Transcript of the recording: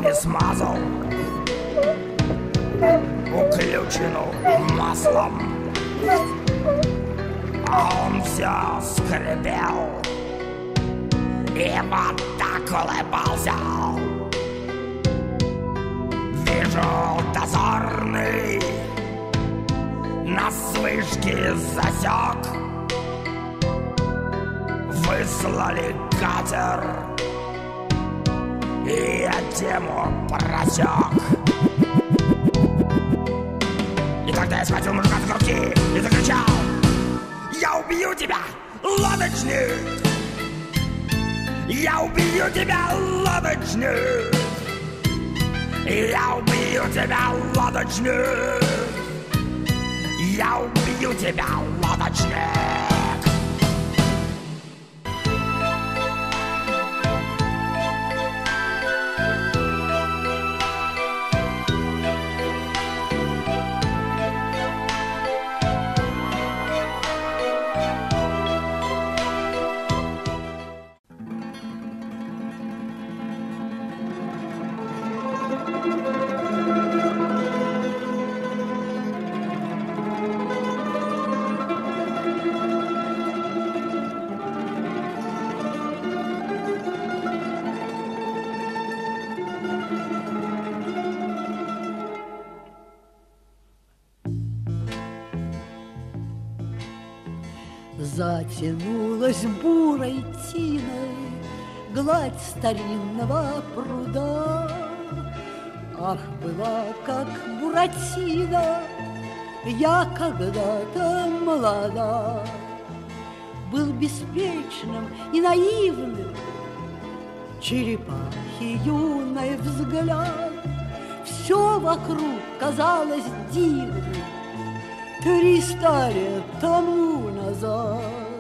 не смазал уключину маслом, а он все скрипел и вот так улыбался. Вижу, дозорный нас с вышки засек. Выслали катер, и я тему просек. И тогда я схватил мужика за грудки и закричал: я убью тебя, лодочник! Я убью тебя, лодочник! Я убью тебя, лодочник! Я убью тебя, лодочник! Затянулась бурой тиной гладь старинного пруда. Ах, была как Буратино я когда-то молода. Был беспечным и наивным черепахи юный взгляд. Все вокруг казалось дивным 300 лет тому назад.